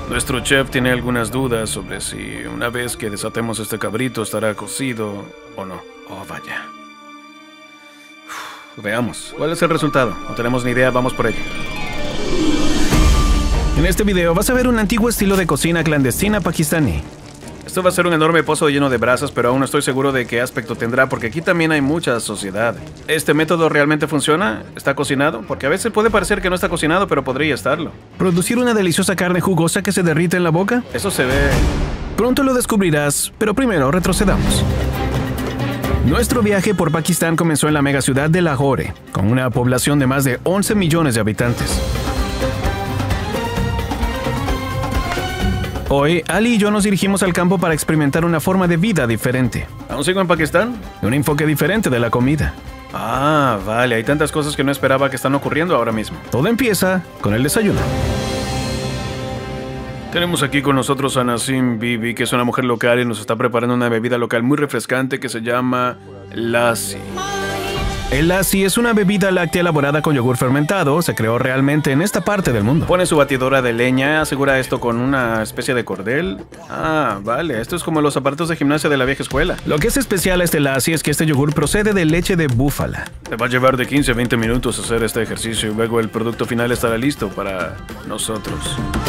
Nuestro chef tiene algunas dudas sobre si una vez que desatemos este cabrito estará cocido o no. Oh, vaya. Veamos, ¿cuál es el resultado? No tenemos ni idea, vamos por ello. En este video vas a ver un antiguo estilo de cocina clandestina pakistaní. Esto va a ser un enorme pozo lleno de brasas, pero aún no estoy seguro de qué aspecto tendrá, porque aquí también hay mucha sociedad. ¿Este método realmente funciona? ¿Está cocinado? Porque a veces puede parecer que no está cocinado, pero podría estarlo. ¿Producir una deliciosa carne jugosa que se derrite en la boca? Eso se ve... Pronto lo descubrirás, pero primero retrocedamos. Nuestro viaje por Pakistán comenzó en la megaciudad de Lahore, con una población de más de 11 millones de habitantes. Hoy, Ali y yo nos dirigimos al campo para experimentar una forma de vida diferente. ¿Aún sigo en Pakistán? Un enfoque diferente de la comida. Ah, vale, hay tantas cosas que no esperaba que están ocurriendo ahora mismo. Todo empieza con el desayuno. Tenemos aquí con nosotros a Nasim Bibi, que es una mujer local y nos está preparando una bebida local muy refrescante que se llama lassi. El lassi es una bebida láctea elaborada con yogur fermentado. Se creó realmente en esta parte del mundo. Pone su batidora de leña, asegura esto con una especie de cordel. Ah, vale, esto es como los aparatos de gimnasia de la vieja escuela. Lo que es especial a este lassi es que este yogur procede de leche de búfala. Te va a llevar de 15 a 20 minutos hacer este ejercicio y luego el producto final estará listo para nosotros.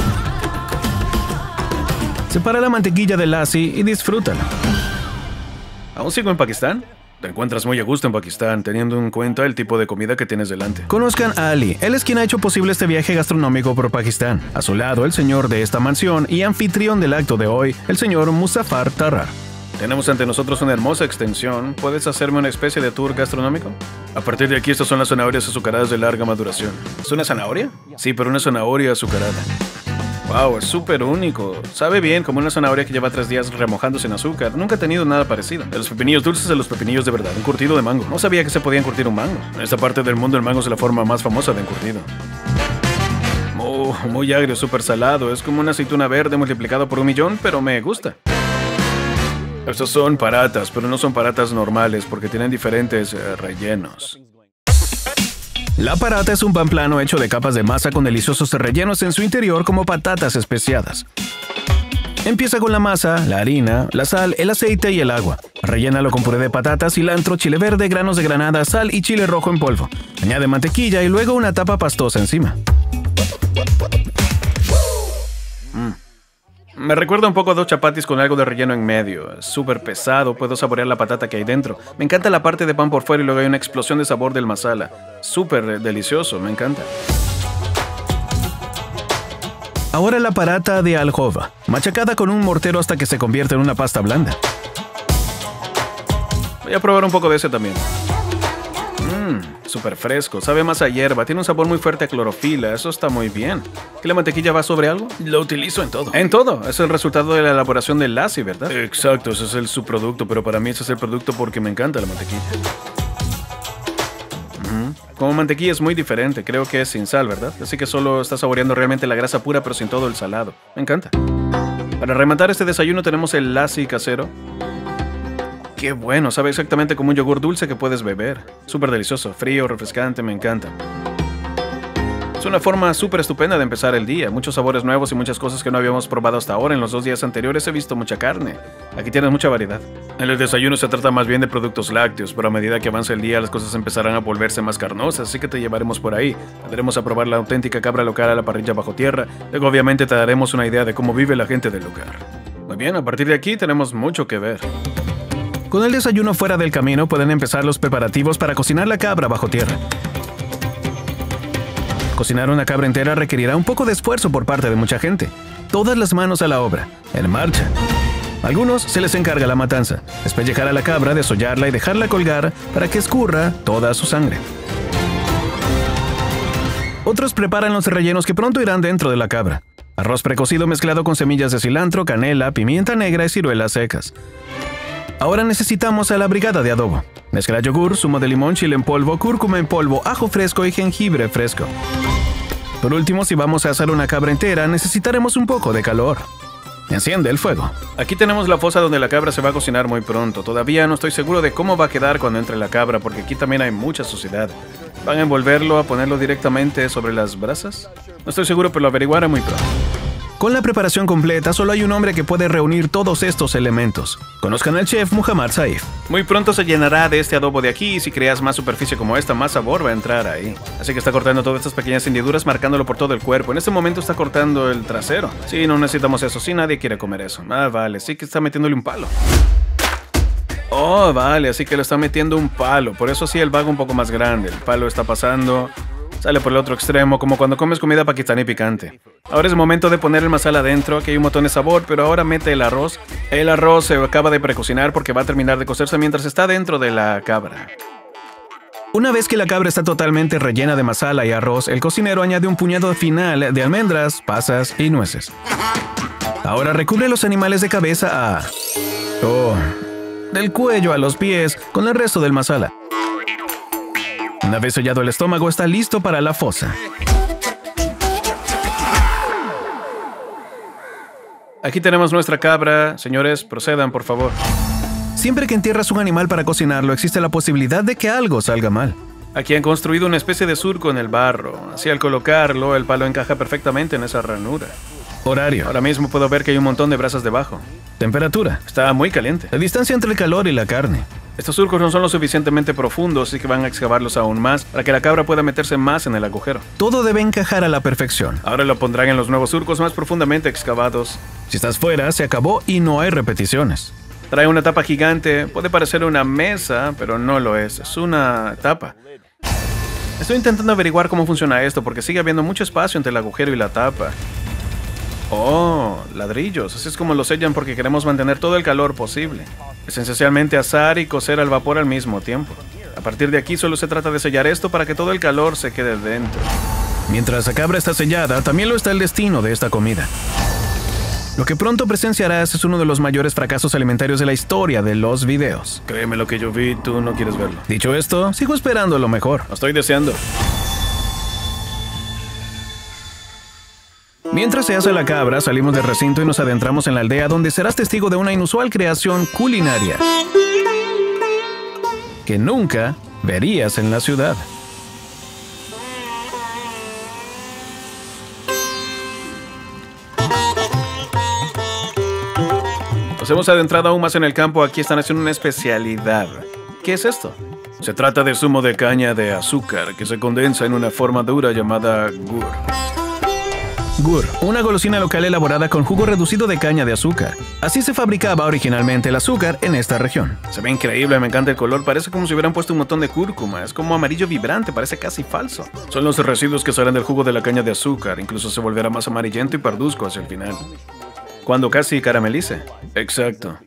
Separa la mantequilla del lassi y disfrútala. ¿Aún sigo en Pakistán? Te encuentras muy a gusto en Pakistán, teniendo en cuenta el tipo de comida que tienes delante. Conozcan a Ali. Él es quien ha hecho posible este viaje gastronómico por Pakistán. A su lado, el señor de esta mansión y anfitrión del acto de hoy, el señor Muzaffar Tarar. Tenemos ante nosotros una hermosa extensión. ¿Puedes hacerme una especie de tour gastronómico? A partir de aquí, estas son las zanahorias azucaradas de larga maduración. ¿Es una zanahoria? Sí, pero una zanahoria azucarada. Wow, es súper único. Sabe bien, como una zanahoria que lleva 3 días remojándose en azúcar. Nunca he tenido nada parecido. De los pepinillos dulces a los pepinillos de verdad. Un curtido de mango. No sabía que se podía encurtir un mango. En esta parte del mundo el mango es la forma más famosa de encurtido. Muy agrio, súper salado. Es como una aceituna verde multiplicado por 1.000.000, pero me gusta. Estos son paratas, pero no son paratas normales porque tienen diferentes rellenos. La parata es un pan plano hecho de capas de masa con deliciosos rellenos en su interior como patatas especiadas. Empieza con la masa, la harina, la sal, el aceite y el agua. Rellénalo con puré de patatas, cilantro, chile verde, granos de granada, sal y chile rojo en polvo. Añade mantequilla y luego una tapa pastosa encima. Me recuerda un poco a 2 chapatis con algo de relleno en medio. Es súper pesado, puedo saborear la patata que hay dentro. Me encanta la parte de pan por fuera y luego hay una explosión de sabor del masala. Súper delicioso, me encanta. Ahora la parata de aljova, machacada con un mortero hasta que se convierte en una pasta blanda. Voy a probar un poco de ese también. Súper fresco, sabe más a hierba, tiene un sabor muy fuerte a clorofila, eso está muy bien. ¿Que la mantequilla va sobre algo? Lo utilizo en todo. En todo, es el resultado de la elaboración del lassi, ¿verdad? Exacto, ese es el subproducto, pero para mí ese es el producto porque me encanta la mantequilla. Como mantequilla es muy diferente, creo que es sin sal, ¿verdad? Así que solo está saboreando realmente la grasa pura, pero sin todo el salado. Me encanta. Para rematar este desayuno tenemos el lassi casero. ¡Qué bueno! Sabe exactamente como un yogur dulce que puedes beber. Súper delicioso, frío, refrescante, me encanta. Es una forma súper estupenda de empezar el día. Muchos sabores nuevos y muchas cosas que no habíamos probado hasta ahora. En los 2 días anteriores he visto mucha carne. Aquí tienes mucha variedad. En el desayuno se trata más bien de productos lácteos, pero a medida que avance el día las cosas empezarán a volverse más carnosas, así que te llevaremos por ahí. Tendremos a probar la auténtica cabra local a la parrilla bajo tierra. Luego obviamente te daremos una idea de cómo vive la gente del lugar. Muy bien, a partir de aquí tenemos mucho que ver. Con el desayuno fuera del camino pueden empezar los preparativos para cocinar la cabra bajo tierra. Cocinar una cabra entera requerirá un poco de esfuerzo por parte de mucha gente. Todas las manos a la obra, en marcha. A algunos se les encarga la matanza, despellejar a la cabra, desollarla y dejarla colgar para que escurra toda su sangre. Otros preparan los rellenos que pronto irán dentro de la cabra. Arroz precocido mezclado con semillas de cilantro, canela, pimienta negra y ciruelas secas. Ahora necesitamos a la brigada de adobo. Mezcla yogur, zumo de limón, chile en polvo, cúrcuma en polvo, ajo fresco y jengibre fresco. Por último, si vamos a hacer una cabra entera, necesitaremos un poco de calor. Enciende el fuego. Aquí tenemos la fosa donde la cabra se va a cocinar muy pronto. Todavía no estoy seguro de cómo va a quedar cuando entre la cabra, porque aquí también hay mucha suciedad. ¿Van a envolverlo, a ponerlo directamente sobre las brasas? No estoy seguro, pero lo averiguaré muy pronto. Con la preparación completa, solo hay un hombre que puede reunir todos estos elementos. Conozcan al chef Muhammad Saif. Muy pronto se llenará de este adobo de aquí y si creas más superficie como esta, más sabor va a entrar ahí. Así que está cortando todas estas pequeñas hendiduras, marcándolo por todo el cuerpo. En este momento está cortando el trasero. Sí, no necesitamos eso. Sí, nadie quiere comer eso. Ah, vale. Sí que está metiéndole un palo. Oh, vale. Así que le está metiendo un palo. Por eso sí, el vago un poco más grande. El palo está pasando... Sale por el otro extremo, como cuando comes comida pakistaní picante. Ahora es el momento de poner el masala adentro, aquí hay un montón de sabor, pero ahora mete el arroz. El arroz se acaba de precocinar porque va a terminar de cocerse mientras está dentro de la cabra. Una vez que la cabra está totalmente rellena de masala y arroz, el cocinero añade un puñado final de almendras, pasas y nueces. Ahora recubre los animales de cabeza a... del cuello a los pies con el resto del masala. Una vez sellado el estómago, está listo para la fosa. Aquí tenemos nuestra cabra. Señores, procedan, por favor. Siempre que entierras un animal para cocinarlo, existe la posibilidad de que algo salga mal. Aquí han construido una especie de surco en el barro. Así al colocarlo, el palo encaja perfectamente en esa ranura. Horario. Ahora mismo puedo ver que hay un montón de brasas debajo. Temperatura. Está muy caliente. La distancia entre el calor y la carne. Estos surcos no son lo suficientemente profundos, así que van a excavarlos aún más para que la cabra pueda meterse más en el agujero. Todo debe encajar a la perfección. Ahora lo pondrán en los nuevos surcos más profundamente excavados. Si estás fuera, se acabó y no hay repeticiones. Trae una tapa gigante. Puede parecer una mesa, pero no lo es. Es una tapa. Estoy intentando averiguar cómo funciona esto porque sigue habiendo mucho espacio entre el agujero y la tapa. Oh, ladrillos. Así es como lo sellan porque queremos mantener todo el calor posible. Es esencialmente asar y cocer al vapor al mismo tiempo. A partir de aquí solo se trata de sellar esto para que todo el calor se quede dentro. Mientras la cabra está sellada, también lo está el destino de esta comida. Lo que pronto presenciarás es uno de los mayores fracasos alimentarios de la historia de los videos. Créeme lo que yo vi, tú no quieres verlo. Dicho esto, sigo esperando lo mejor. Lo estoy deseando. Mientras se hace la cabra, salimos del recinto y nos adentramos en la aldea donde serás testigo de una inusual creación culinaria que nunca verías en la ciudad. Nos hemos adentrado aún más en el campo. Aquí están haciendo una especialidad. ¿Qué es esto? Se trata de zumo de caña de azúcar que se condensa en una forma dura llamada gur. Gur, una golosina local elaborada con jugo reducido de caña de azúcar. Así se fabricaba originalmente el azúcar en esta región. Se ve increíble, me encanta el color, parece como si hubieran puesto un montón de cúrcuma, es como amarillo vibrante, parece casi falso. Son los residuos que salen del jugo de la caña de azúcar, incluso se volverá más amarillento y parduzco hacia el final. Cuando casi caramelice. Exacto.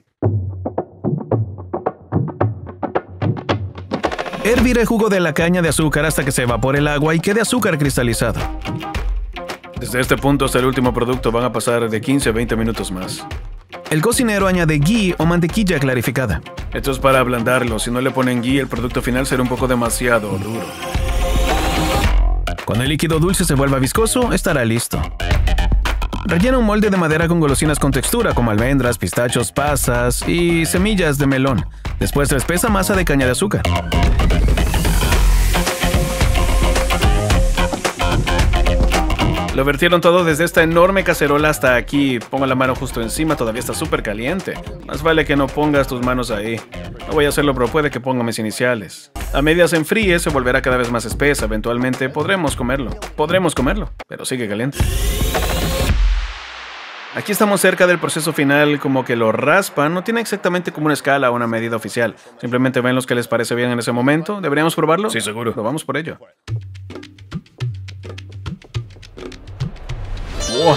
Hervir el jugo de la caña de azúcar hasta que se evapore el agua y quede azúcar cristalizado. Desde este punto hasta el último producto van a pasar de 15 a 20 minutos más. El cocinero añade ghee o mantequilla clarificada. Esto es para ablandarlo. Si no le ponen ghee, el producto final será un poco demasiado duro. Cuando el líquido dulce se vuelva viscoso, estará listo. Rellena un molde de madera con golosinas con textura como almendras, pistachos, pasas y semillas de melón. Después la espesa masa de caña de azúcar. Lo vertieron todo desde esta enorme cacerola hasta aquí. Pongo la mano justo encima, todavía está súper caliente. Más vale que no pongas tus manos ahí. No voy a hacerlo, pero puede que ponga mis iniciales. A medida se enfríe, se volverá cada vez más espesa. Eventualmente podremos comerlo. Pero sigue caliente. Aquí estamos cerca del proceso final, como que lo raspan. No tiene exactamente como una escala o una medida oficial. Simplemente ven los que les parece bien en ese momento. ¿Deberíamos probarlo? Sí, seguro. Probamos por ello. Wow.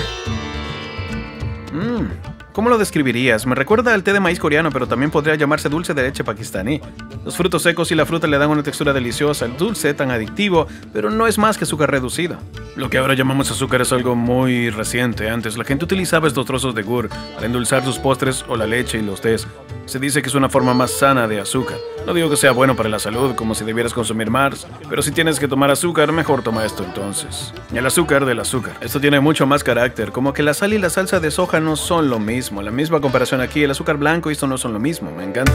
¿Cómo lo describirías? Me recuerda al té de maíz coreano, pero también podría llamarse dulce de leche pakistaní. Los frutos secos y la fruta le dan una textura deliciosa. El dulce tan adictivo, pero no es más que azúcar reducido. Lo que ahora llamamos azúcar es algo muy reciente. Antes la gente utilizaba estos trozos de gur para endulzar sus postres o la leche y los tés. Se dice que es una forma más sana de azúcar. No digo que sea bueno para la salud, como si debieras consumir más, pero si tienes que tomar azúcar, mejor toma esto entonces. El azúcar del azúcar. Esto tiene mucho más carácter, como que la sal y la salsa de soja no son lo mismo. La misma comparación aquí, el azúcar blanco y esto no son lo mismo, me encanta.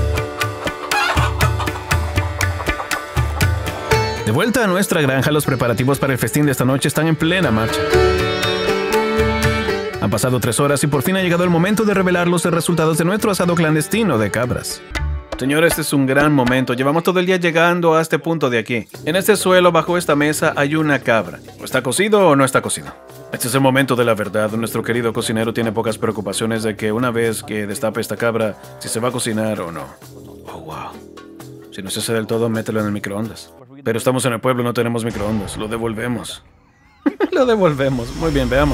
De vuelta a nuestra granja, los preparativos para el festín de esta noche están en plena marcha. Han pasado 3 horas y por fin ha llegado el momento de revelar los resultados de nuestro asado clandestino de cabras. Señor, este es un gran momento. Llevamos todo el día llegando a este punto de aquí. En este suelo, bajo esta mesa, hay una cabra. ¿O está cocido o no está cocido? Este es el momento de la verdad. Nuestro querido cocinero tiene pocas preocupaciones de que una vez que destape esta cabra, si se va a cocinar o no. Oh, wow. Si no se hace del todo, mételo en el microondas. Pero estamos en el pueblo, no tenemos microondas. Lo devolvemos. Lo devolvemos. Muy bien, veamos.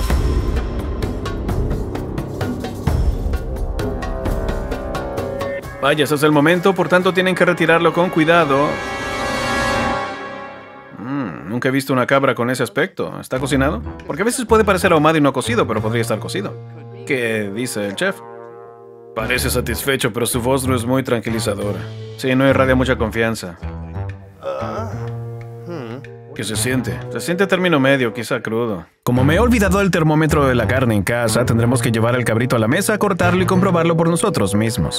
Vaya, ese es el momento, por tanto tienen que retirarlo con cuidado. Nunca he visto una cabra con ese aspecto. ¿Está cocinado? Porque a veces puede parecer ahumado y no cocido, pero podría estar cocido. ¿Qué dice el chef? Parece satisfecho, pero su voz no es muy tranquilizadora. Sí, no irradia mucha confianza. ¿Qué se siente? Se siente término medio, quizá crudo. Como me he olvidado el termómetro de la carne en casa, tendremos que llevar el cabrito a la mesa, cortarlo y comprobarlo por nosotros mismos.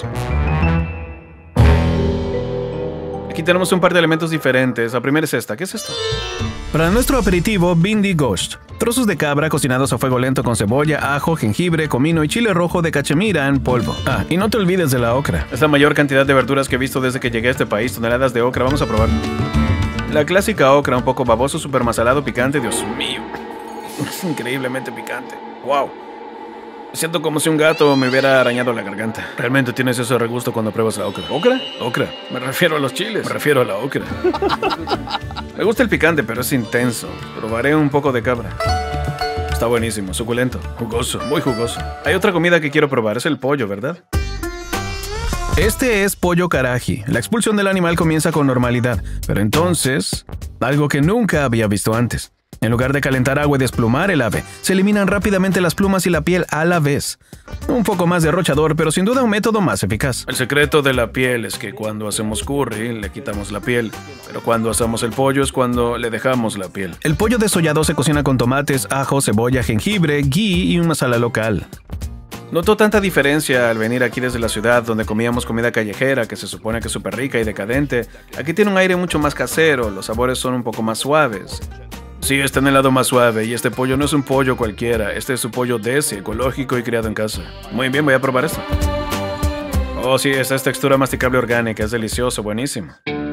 Aquí tenemos un par de elementos diferentes. La primera es esta. ¿Qué es esto? Para nuestro aperitivo, Bindi Ghost. Trozos de cabra cocinados a fuego lento con cebolla, ajo, jengibre, comino y chile rojo de cachemira en polvo. Ah, y no te olvides de la ocra. Es la mayor cantidad de verduras que he visto desde que llegué a este país. Toneladas de ocra. Vamos a probar. La clásica ocra, un poco baboso, súper masalado, picante. Dios mío. Es increíblemente picante. ¡Wow! Siento como si un gato me hubiera arañado la garganta. Realmente tienes ese regusto cuando pruebas la ocra. ¿Ocra? Ocra. Me refiero a los chiles. Me refiero a la ocra. Me gusta el picante, pero es intenso. Probaré un poco de cabra. Está buenísimo, suculento, jugoso, muy jugoso. Hay otra comida que quiero probar, es el pollo, ¿verdad? Este es pollo karahi. La expulsión del animal comienza con normalidad, pero entonces, algo que nunca había visto antes. En lugar de calentar agua y desplumar el ave, se eliminan rápidamente las plumas y la piel a la vez. Un poco más derrochador, pero sin duda un método más eficaz. El secreto de la piel es que cuando hacemos curry, le quitamos la piel, pero cuando hacemos el pollo es cuando le dejamos la piel. El pollo desollado se cocina con tomates, ajo, cebolla, jengibre, ghee y un masala local. Noto tanta diferencia al venir aquí desde la ciudad, donde comíamos comida callejera, que se supone que es súper rica y decadente. Aquí tiene un aire mucho más casero, los sabores son un poco más suaves. Sí, está en el lado más suave, y este pollo no es un pollo cualquiera, este es un pollo desi, ecológico y criado en casa. Muy bien, voy a probar esto. Oh sí, esta es textura masticable orgánica, es delicioso, buenísimo.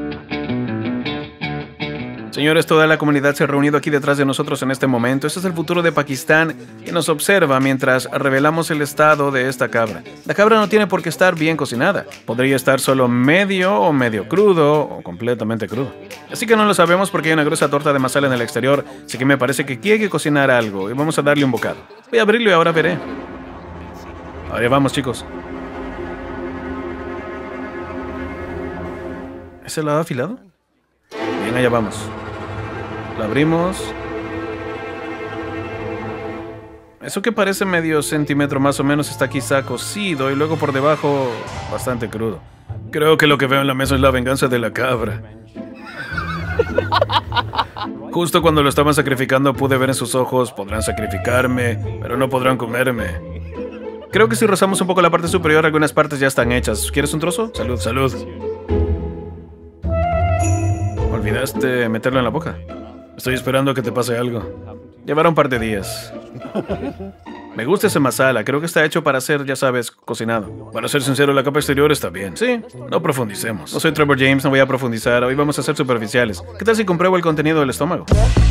Señores, toda la comunidad se ha reunido aquí detrás de nosotros en este momento. Este es el futuro de Pakistán que nos observa mientras revelamos el estado de esta cabra. La cabra no tiene por qué estar bien cocinada. Podría estar solo medio o medio crudo o completamente crudo. Así que no lo sabemos porque hay una gruesa torta de masala en el exterior, así que me parece que aquí hay que cocinar algo y vamos a darle un bocado. Voy a abrirlo y ahora veré. Allá vamos, chicos. ¿Es el lado afilado? Bien, allá vamos. Lo abrimos. Eso que parece medio centímetro más o menos está quizá cocido y luego por debajo bastante crudo. Creo que lo que veo en la mesa es la venganza de la cabra. Justo cuando lo estaban sacrificando pude ver en sus ojos, podrán sacrificarme, pero no podrán comerme. Creo que si rozamos un poco la parte superior, algunas partes ya están hechas. ¿Quieres un trozo? Salud, salud. ¿Olvidaste meterlo en la boca? Estoy esperando a que te pase algo. Llevará un par de días. Me gusta ese masala, creo que está hecho para ser, ya sabes, cocinado. Para ser sincero, la capa exterior está bien. Sí, no profundicemos. No soy Trevor James, no voy a profundizar, hoy vamos a ser superficiales. ¿Qué tal si compruebo el contenido del estómago?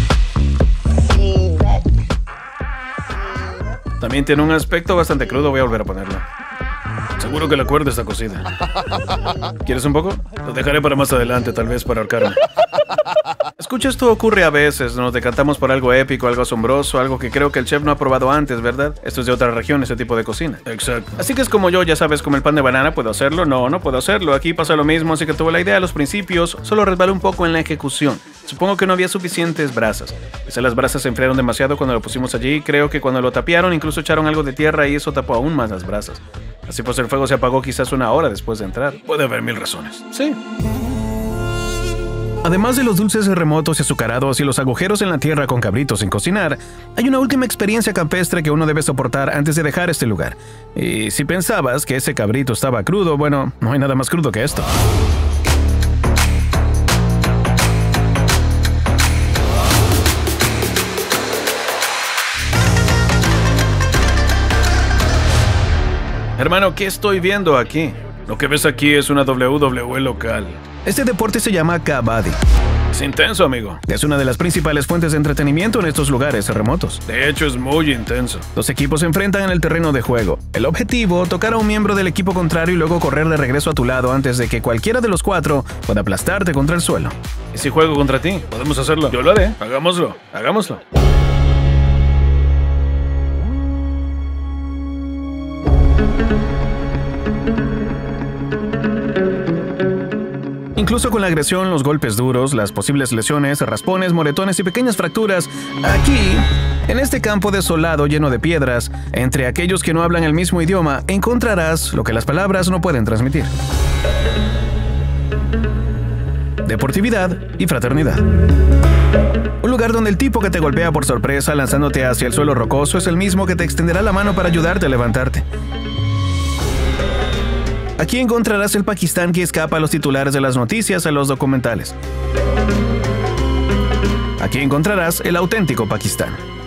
También tiene un aspecto bastante crudo, voy a volver a ponerlo. Seguro que la cuerda está cocida. ¿Quieres un poco? Lo dejaré para más adelante, tal vez para ahorcarme. Escucha, esto ocurre a veces. Nos decantamos por algo épico, algo asombroso, algo que creo que el chef no ha probado antes, ¿verdad? Esto es de otra región, ese tipo de cocina. Exacto. Así que es como yo, ya sabes, como el pan de banana, ¿puedo hacerlo? No, no puedo hacerlo. Aquí pasa lo mismo, así que tuve la idea a los principios, solo resbalé un poco en la ejecución. Supongo que no había suficientes brasas. Quizá las brasas se enfriaron demasiado cuando lo pusimos allí. Creo que cuando lo tapiaron, incluso echaron algo de tierra y eso tapó aún más las brasas. Así pues el fuego se apagó quizás una hora después de entrar. Puede haber 1000 razones. Sí. Además de los dulces remotos y azucarados y los agujeros en la tierra con cabritos sin cocinar, hay una última experiencia campestre que uno debe soportar antes de dejar este lugar. Y si pensabas que ese cabrito estaba crudo, bueno, no hay nada más crudo que esto. Hermano, ¿qué estoy viendo aquí? Lo que ves aquí es una WWE local. Este deporte se llama Kabaddi. Es intenso, amigo. Es una de las principales fuentes de entretenimiento en estos lugares remotos. De hecho, es muy intenso. Los equipos se enfrentan en el terreno de juego. El objetivo, tocar a un miembro del equipo contrario y luego correr de regreso a tu lado antes de que cualquiera de los cuatro pueda aplastarte contra el suelo. ¿Y si juego contra ti? ¿Podemos hacerlo? Yo lo haré. Hagámoslo. Hagámoslo. Incluso con la agresión, los golpes duros, las posibles lesiones, raspones, moretones y pequeñas fracturas, aquí, en este campo desolado lleno de piedras, entre aquellos que no hablan el mismo idioma, encontrarás lo que las palabras no pueden transmitir: deportividad y fraternidad. Un lugar donde el tipo que te golpea por sorpresa lanzándote hacia el suelo rocoso es el mismo que te extenderá la mano para ayudarte a levantarte. Aquí encontrarás el Pakistán que escapa a los titulares de las noticias, a los documentales. Aquí encontrarás el auténtico Pakistán.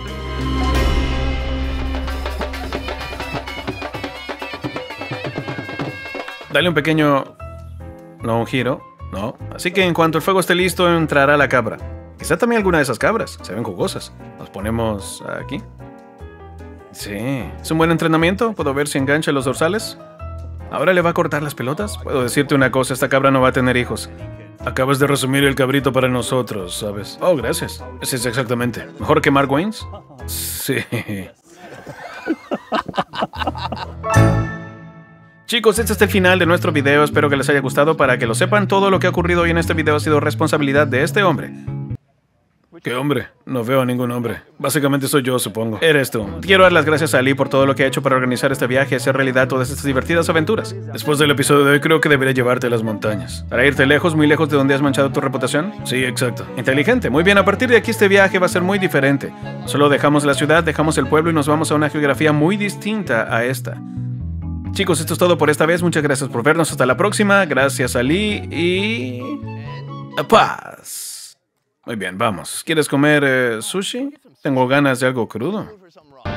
Dale un pequeño... No, un giro. No. Así que en cuanto el fuego esté listo, entrará la cabra. Quizá también alguna de esas cabras. Se ven jugosas. Nos ponemos aquí. Sí. ¿Es un buen entrenamiento? ¿Puedo ver si engancha los dorsales? ¿Ahora le va a cortar las pelotas? Puedo decirte una cosa, esta cabra no va a tener hijos. Acabas de resumir el cabrito para nosotros, ¿sabes? Oh, gracias. Ese es exactamente. ¿Mejor que Mark Wayne's? Sí. Chicos, este es el final de nuestro video. Espero que les haya gustado. Para que lo sepan, todo lo que ha ocurrido hoy en este video ha sido responsabilidad de este hombre. ¿Qué hombre? No veo a ningún hombre. Básicamente soy yo, supongo. Eres tú. Quiero dar las gracias a Ali por todo lo que ha hecho para organizar este viaje y hacer realidad todas estas divertidas aventuras. Después del episodio de hoy, creo que debería llevarte a las montañas. ¿Para irte lejos, muy lejos de donde has manchado tu reputación? Sí, exacto. Inteligente. Muy bien, a partir de aquí este viaje va a ser muy diferente. Solo dejamos la ciudad, dejamos el pueblo y nos vamos a una geografía muy distinta a esta. Chicos, esto es todo por esta vez. Muchas gracias por vernos. Hasta la próxima. Gracias, Ali. Y... paz. Muy bien, vamos. ¿Quieres comer sushi? Tengo ganas de algo crudo.